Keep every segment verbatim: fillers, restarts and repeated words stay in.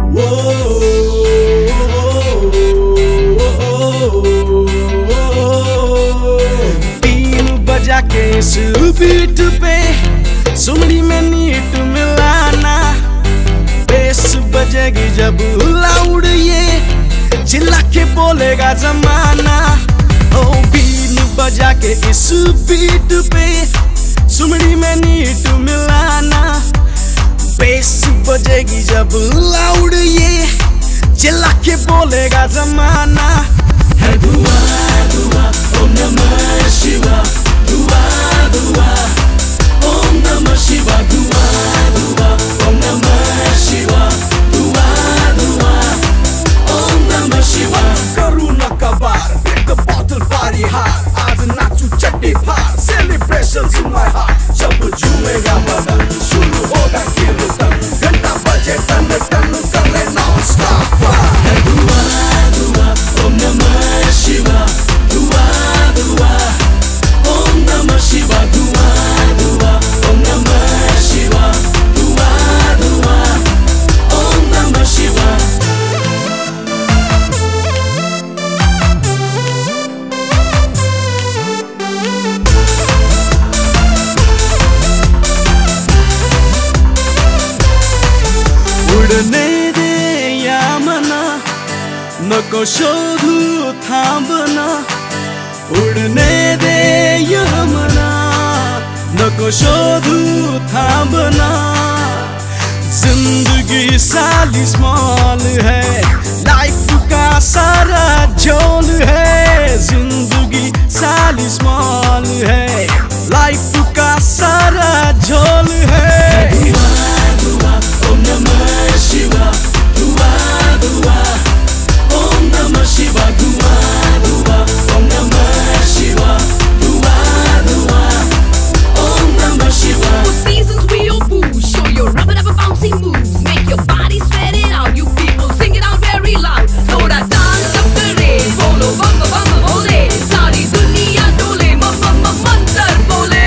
के बीट पे सुमड़ी में नीट मिलाना, बेस बजेगी जब लाउड ये चिल्ला के बोलेगा जमाना। ओ बीन बजा के इस बीट पे सुमड़ी में नीट मिलाना, बेस बजेगी जब लाउड ये चिल्ला के बोलेगा जमाना। है धुआं धुआं ओम नमः शिवाय, धुआं धुआं ओम नमः शिवाय, धुआं धुआं ओम नमः शिवाय, धुआं धुआं ओम नमः शिवाय। करुणा का बार, break the bottle party hard, आज नाचू चड्डी फाड़, celebrations in my heart। जब झूमेगा बदन शुरू होगा कीर्तन, घंटा बजे टन टन करे non stop fire। है धुआं धुआं ओम नमः शिवाय, धुआं धुआं ओम नमः शिवाय, धुआं धुआं ओम नमः शिवाय, धुआं धुआं ओम नमः शिवाय। उड़ने दे यामना, नको शोधू थांबना, उड़ने दे यमना, नको शोधू थांबना। जिंदगी साली स्मॉल है, लाइफ का सारा झोल है। जिंदगी साली स्मॉल है, लाइफ का सारा झोल है। धुआं धुआं ओम नमः शिवाय, धुआं धुआं ओम नमः शिवाय, धुआं धुआं ओम नमः शिवाय, धुआं धुआं ओम नमः शिवाय। For seasons we all booze, show your rubber rubber bouncy moves, make your body spread it out. You people sing it out very loud. थोड़ा dance up करे, बोलो bam bam bam बोले, सारी दुनिया डोले, म म म मंत्र बोले।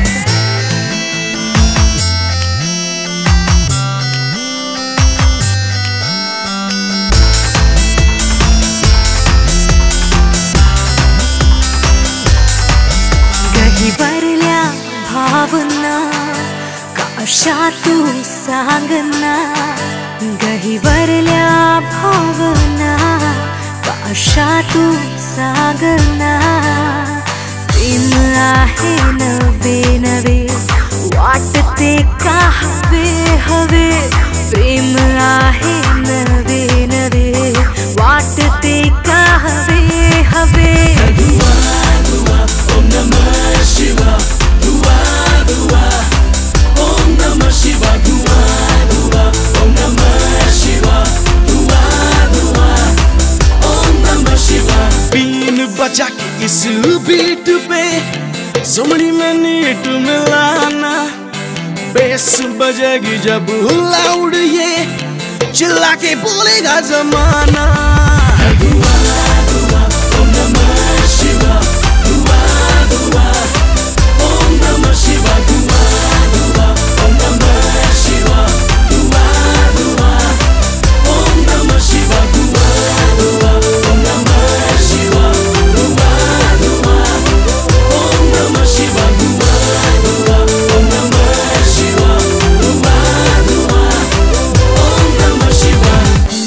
गहिवरल्या भावना काशा तू सांगना, गहिवरल्या भावना काशा तू सांगना। प्रेम आहे नवे नवे वाटते का हवे हवे, प्रेम आहे नवे नवे वाटते का हवे हवे। धुआं धुआं ओम नमः शिवाय, धुआं धुआं ओम नमः शिवाय, धुआं धुआं ओम नमः शिवाय, धुआं धुआं ओम नमः शिवाय। बीन बजा के इस बीट पे सुमड़ी में नीट मिलाना, बेस बजेगी जब लाउड ये चिल्ला के बोलेगा जमाना। धुआं धुआं ओम नमः शिवाय, धुआं धुआं ओम नमः शिवाय, धुआं धुआं ओम नमः शिवाय, धुआं धुआं ओम नमः शिवाय, धुआं धुआं ओम नमः शिवाय, धुआं धुआं ओम नमः शिवाय, धुआं धुआं ओम नमः शिवाय, धुआं धुआं ओम नमः शिवाय।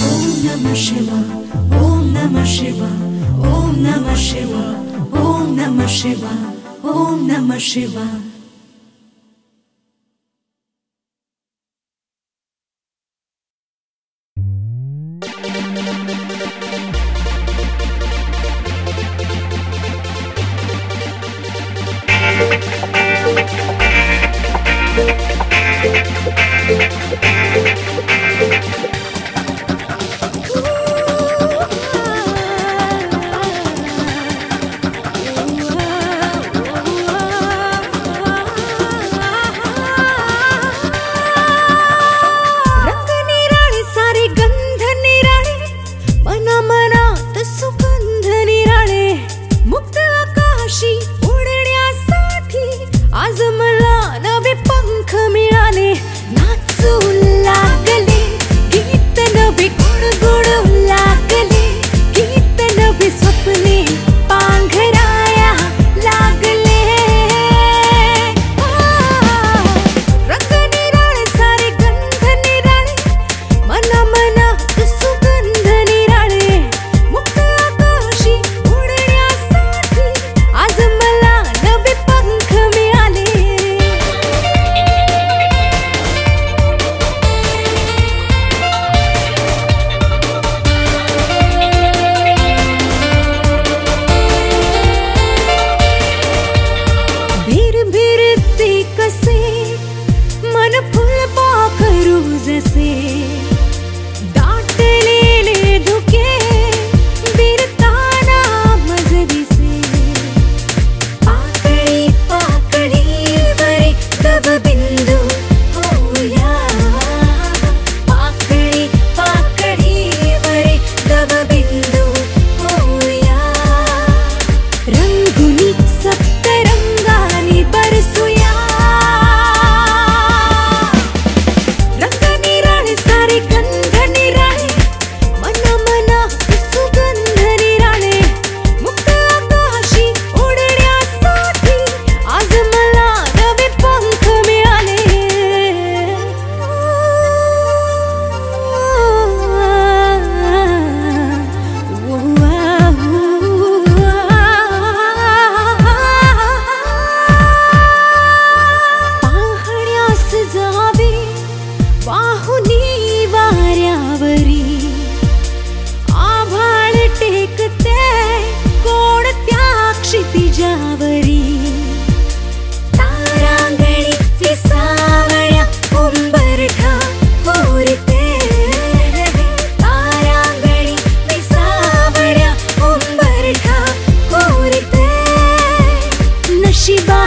ओम नमः शिवाय, ओम नमः शिवाय, ओम नमः शिवाय, ओम नमः शिवाय।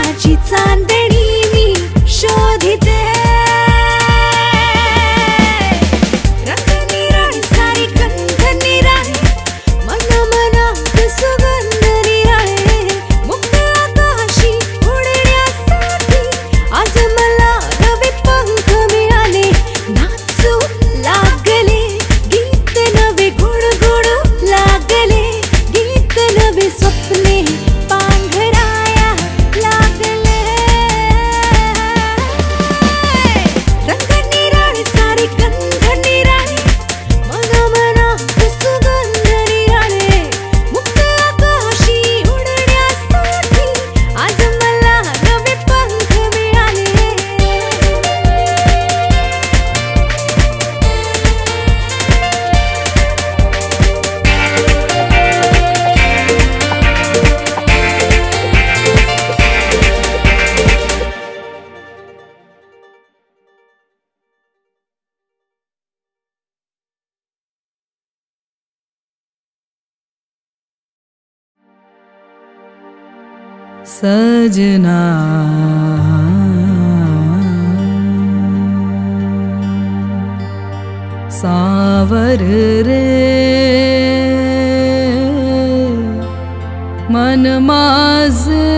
माझी चांदणी मी शोधिते रंग निराळे सारी गंध निराळे मन मनात सुगंध निराळे मुक्त आकाशी उडण्यासाठी आज मला नवे पंख मिळाले नाचू लागले गीत नवे गुणगुण लागले गीत नवे स्वप्ने पांघराया लागले रंग निराळे सारी गंध निराळे मन मनात सुगंध निराळे मुक्त आकाशी उडण्यासाठी आज मला नवे पंख मिळाले सजना सावर रे मन माझे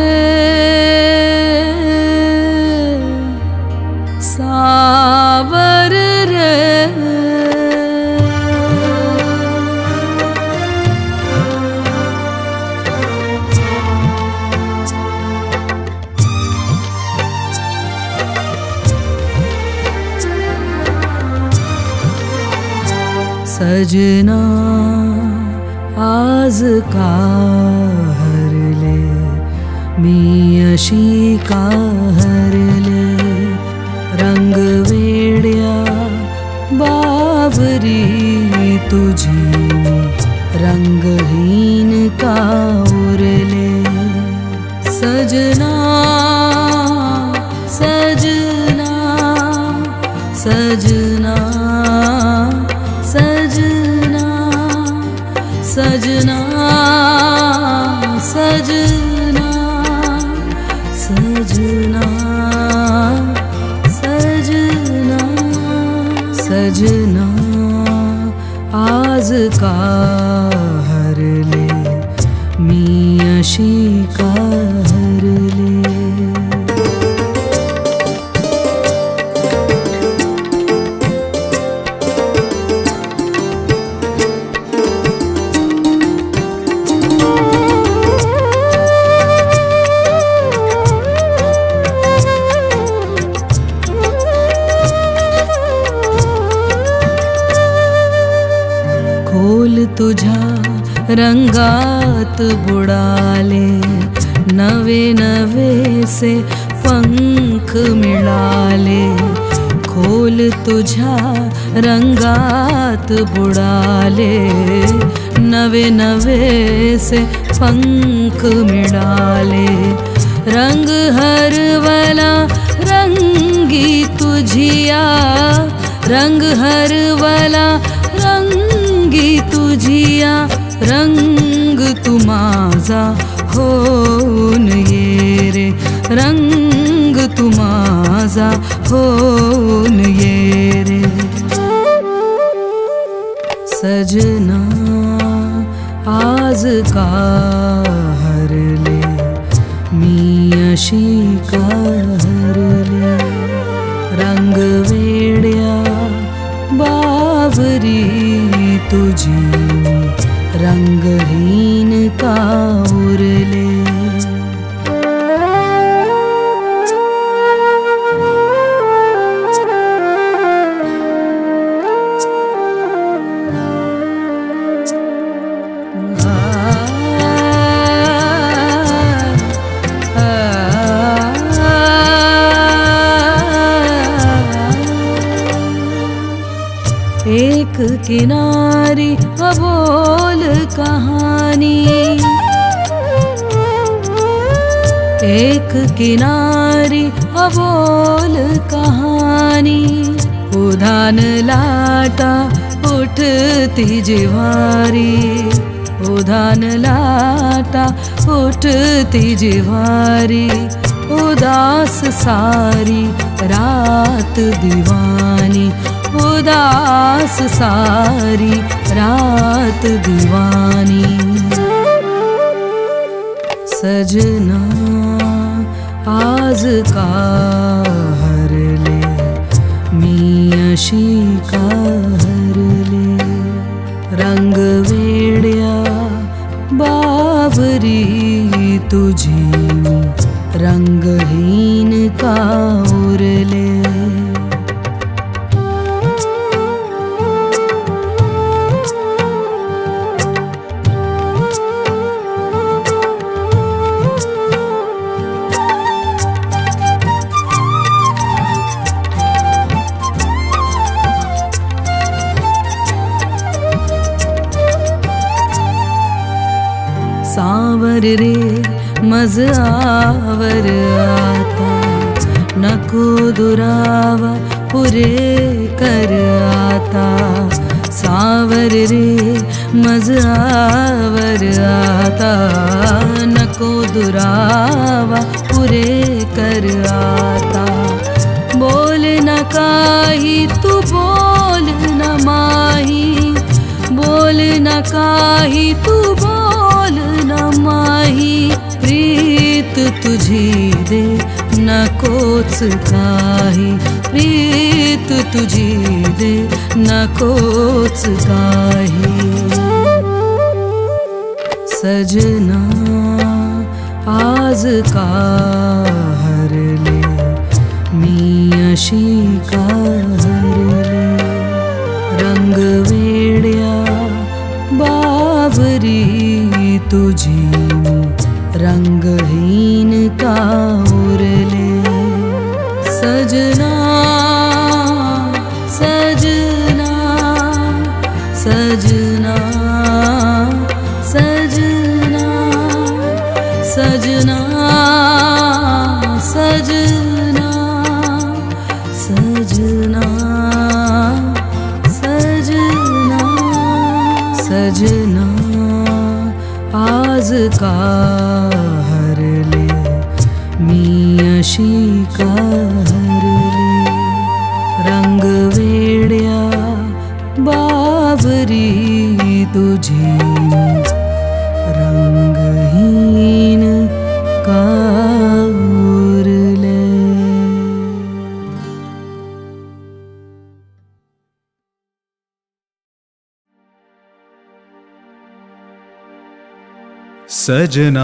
सावर रे सजना आज का हरले मी अशी का हरले रंग वेड्या बावरी तुझी मी रंगहीन का उरले सजना सजना सजना सजना सजना सजना सजना सजना सजना आज का हरले मी अशी का हरले खोल तुझ्या रंगात बुडाले नवे नवे से पंख मिळाले खोल तुझ्या रंगात बुडाले नवे नवे से पंख मिळाले रंग हरवला रंगी तुझिया रंग हरवला रंगी तुझिया रंग तू माझा होऊन ये रे रंग तू माझा होऊन ये रे सजना आज का हरले मी अशी का हरले रंग वेड्या बावरी तुझी रंगहीन का उरले एक किनारी अबोल कहानी एक किनारी अबोल कहानी उधान लाटा उठती जिवारी उधान लाटा उठती जिवारी उदास सारी रात दीवानी, उदास सारी रात दीवानी। सजना आज का हर ले, मियाशी का हर ले, रंग वेड्या बावरी तुझी में, रंगहीन का उरले। सावर रे मज आवर आता, नको दुरावा पूरे कर आता। सावर रे मज आवर आता, नको दुरावा पूरे कर आता। बोल न काही तू बोल न माही, बोल न काही तू बोल न माही। प्रीत तुझी दे न कोच काही, प्रीत तुझी दे न कोच काही। सजना आज का हर ले, मियाशी का हर ले, रंग वेड्या बावरी तुझी में, रंगहीन का उरले। सजना सजना सजना सजना सजना सजना सजना सजना सजना आज का हर ले, मियाशी का हर ले, रंग वेड्या बावरी तुझी में, रंगहीन का उरले। सजना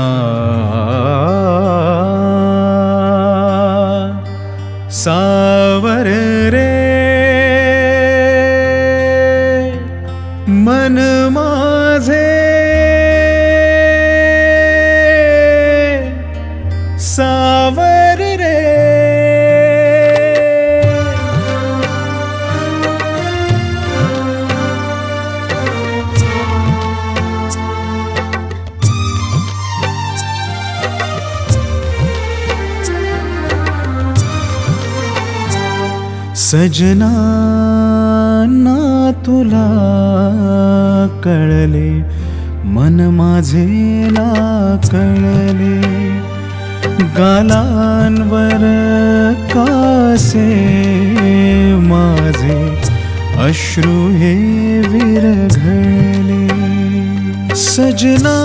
सावर रे मन माझे, सावर रे सजना ना तुला कळले, मन माझे ना कळले। गालांवर कासे माझे अश्रू हे विरघळले। सजना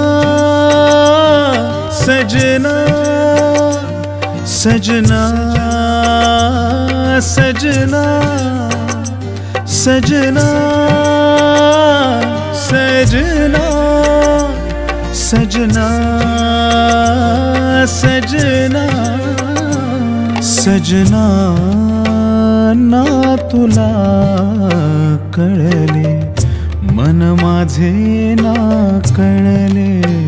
सजना सजना सजना सजना सजना सजना सजना सजना ना तुला कळले, मन माझे ना कळले।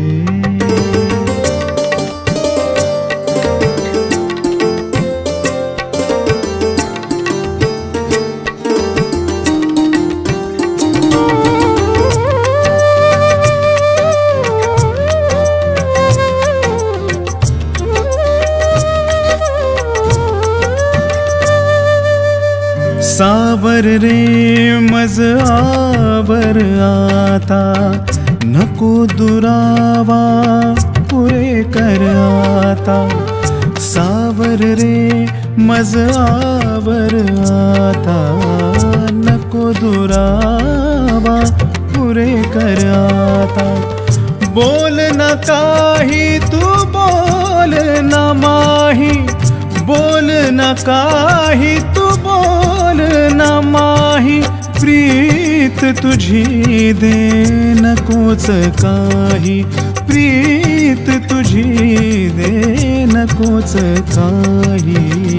सावर रे मज आवर आता, नको दुरावा पुरे कर आता। सावर कर रे मज आवर आता, नको दुरावा पुरे कर आता। बोल न काही तू बोल न माही, बोल न काही तू बोल न माही। प्रीत तुझी दे नकोच काही, प्रीत तुझी दे नकोच काही।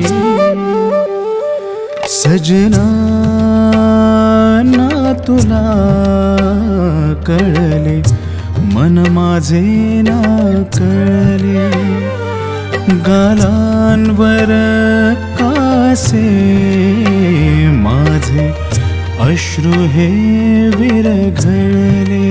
सजना ना तुला कळले, मन माझे ना कळले। गालांवर कासे माझे अश्रू हे विरघळले।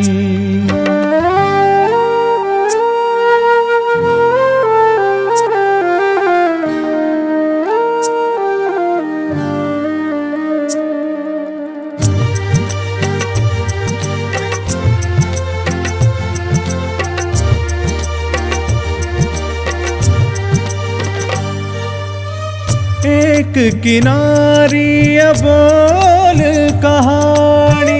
एक किनारी बोल कहानी,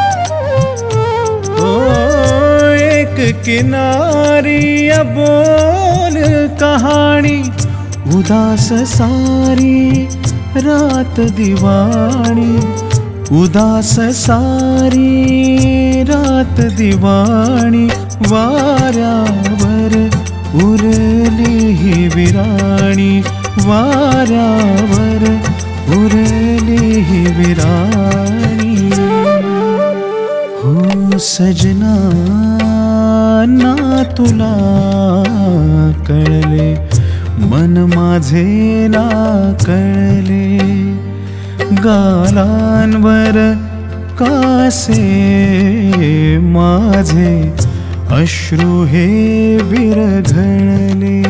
ओ एक किनारी बोल कहानी। उदास सारी रात दिवाणी, उदास सारी रात दिवाणी। वाऱ्यावर उरली ही विराणी, वाऱ्यावर उरली ही विराणी। हो सजना ना तुला कळले, मन माझे ना कळले। गालांवर कासे माझे अश्रू हे विरघळले।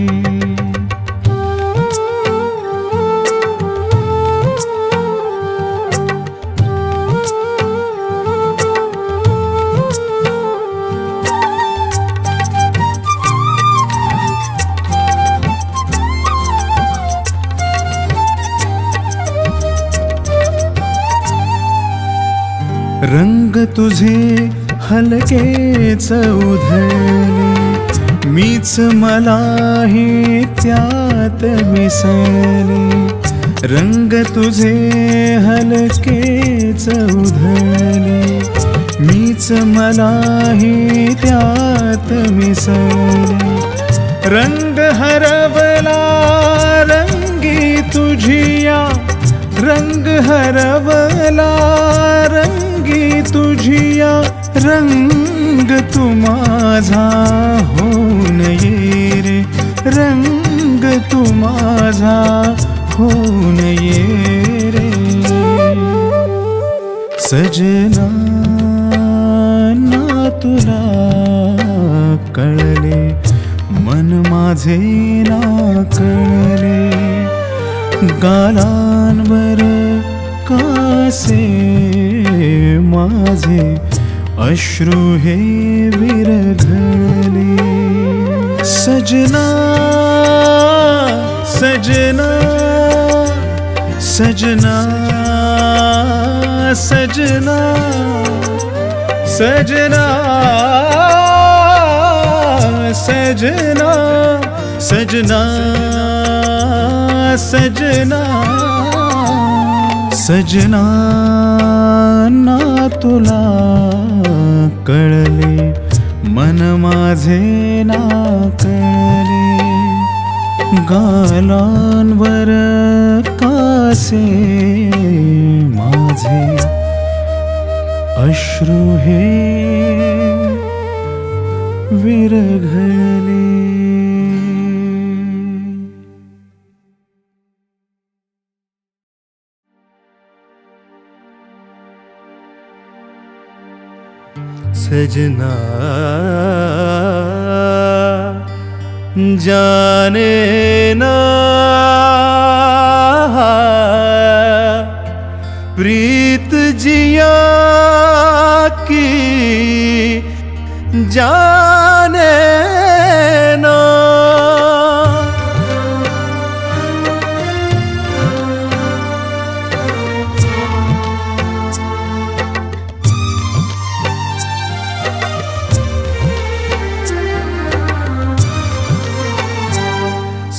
रंग तुझे हलकेच उधळले, मीच मलाही त्यात मिसळले। रंग तुझे हलकेच उधळले, मीच मलाही त्यात मिसळले। रंग हरवला रंगी तुझिया, रंग हरवला रंगी तुझिया। रंग तू माझा होऊन ये रे, रंग तू माझा होऊन ये रे। सजना ना तुला कळले, मन माझे ना कळले। गालांवर कासे माझे अश्रू हे विरघळले। सजना सजना सजना सजना सजना सजना सजना सजना सजना ना तुला कळले, मन माझे ना कळले। गालांवर कासे माझे अश्रू हे विरघळले। सजना जाने ना प्रीत जिया की जाने ना।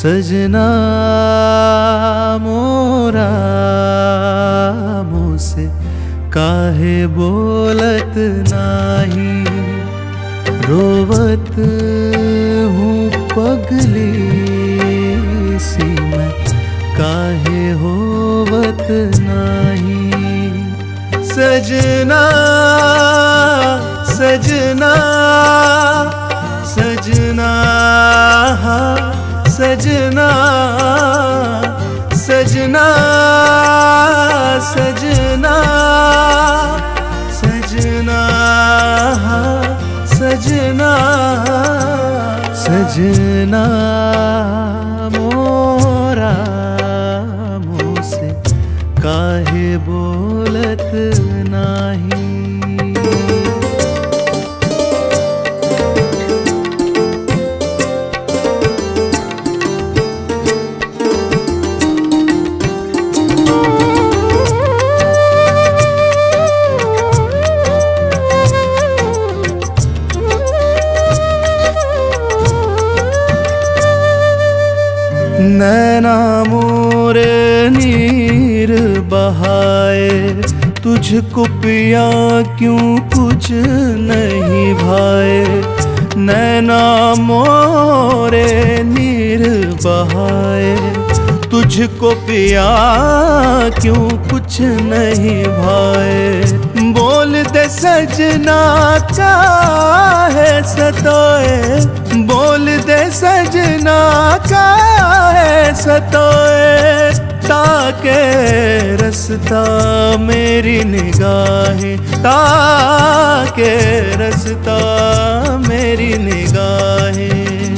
सजना मोरा मुझसे काहे बोलत नाही, रोवत हूँ पगली सी मैं काहे होवत नाही। सजना सजना सजना सजना सजना सजना सजना सजना सजना मोरा मुझसे काहे बोलत नाही। नैना मोरे नीर बहाए, तुझको पिया क्यों कुछ नहीं भाए। नैना मोरे नीर बहाए, तुझको पिया क्यों कुछ नहीं भाए। बोल दे सजना काहे सताए, बोल दे सजना काहे सताए। ताके रसता मेरी निगाहें, ताके रसता मेरी निगाहें।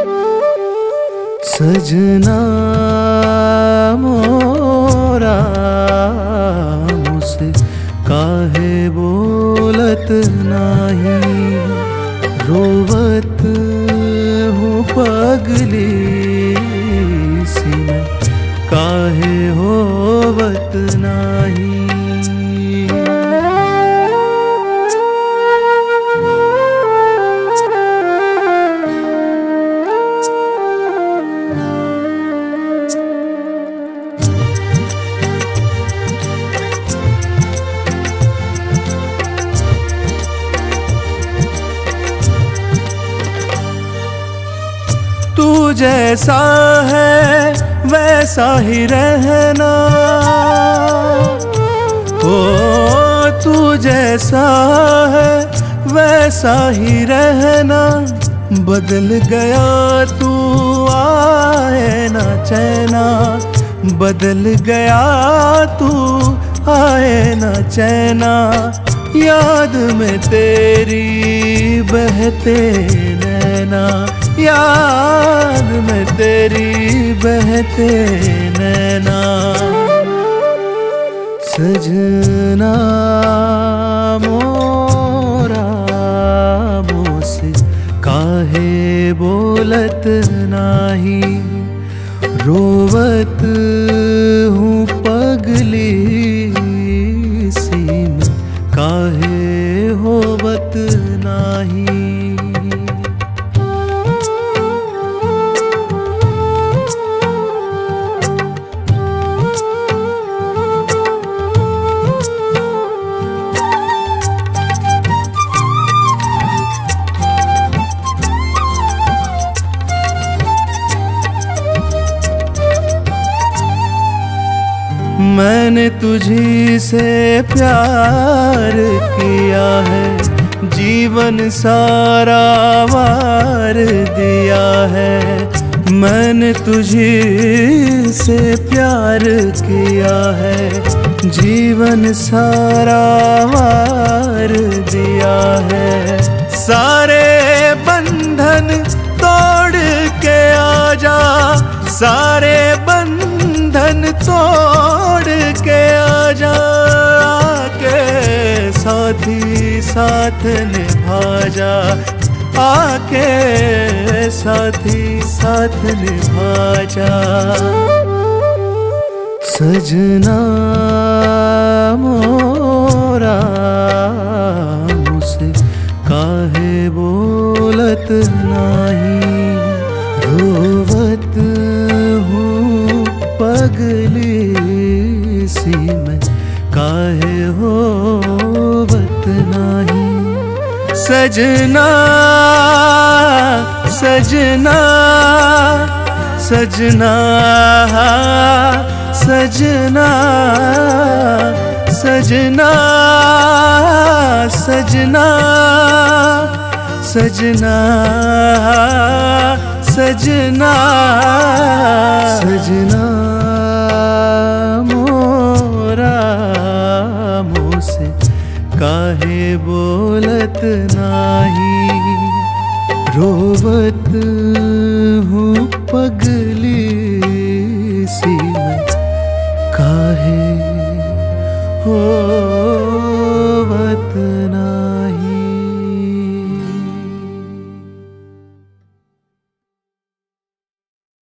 सजना मोरा मुझसे काहे बोलत नाही, रोवत हूँ पगली सी मैं काहे होवत नाही। तू जैसा है वैसा ही रहना, ओ तू जैसा है वैसा ही रहना। बदल गया तू आए ना चैना, बदल गया तू आए ना चैना। याद में तेरी बहते नैना, याद में तेरी बहते नैना। सजना मोरा मुझसे काहे बोलत नाही, रोवत हूँ पगली सी मैं काहे होवत नाही। मैंने तुझी से प्यार किया है, जीवन सारा वार दिया है। मैंने तुझी से प्यार किया है, जीवन सारा वार दिया है। सारे बंधन तोड़ के आजा, सारे बंधन तोड़ के आजा। आके साथी साथ निभा जा, आके साथी साथ निभा जा। सजना मोरा मुझसे काहे बोलत नाही, रोवत पगली सी मैं काहे होवत नाही। सजना सजना सजना सजना सजना सजना सजना सजना सजना मोरा मोसे काहे बोलत नाही। रोवत हूँ पगली